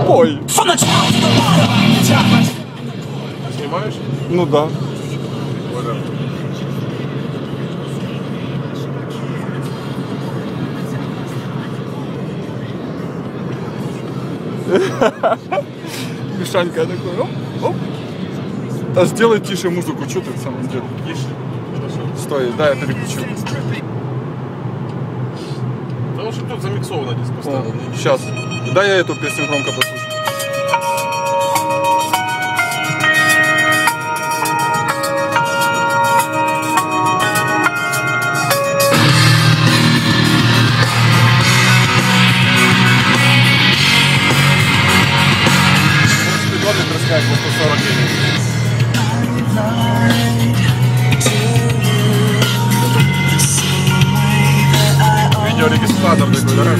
Пой. Снимаешь? Ну да. Мишанька такой, оп, оп. А сделай тише музыку, что ты в самом деле? Тише. Стой, да, я переключу. Потому что тут замиксовано здесь постоянно. Сейчас. Да, я эту песню громко послушаю. Как по 140 Видеорегистратор такой, да?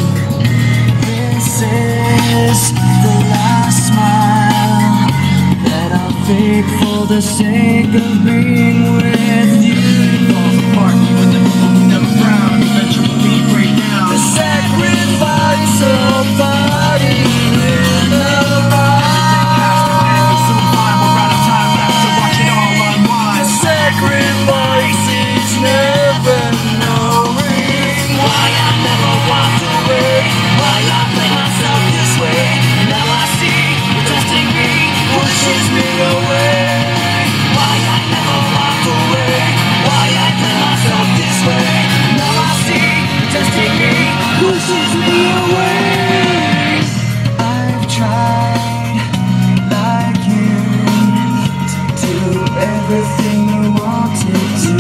For the sake of being with you, never frown, eventually break down. The sacrifice of body in the mind. Soon find we're out of time left to watch it all unwind. The sacrifice is never knowing why I never walked away, why I play myself this way. Now I see you're testing me, pushes me away. Why I never walked away, why I play myself this way. Now I see you're testing me, pushes me away. I've tried like you to do everything you wanted to.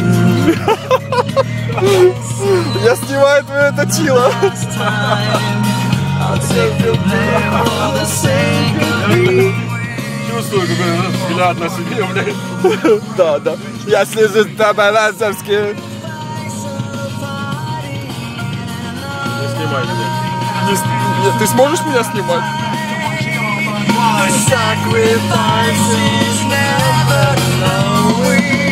Я снимаю твое точило. I'll take the blame for the sake of me. Чувствую, какой взгляд на себе, блядь. Да, да. Я слежу за балансовски. Не снимай меня. Ты сможешь меня снимать? Sacrifices never knowing.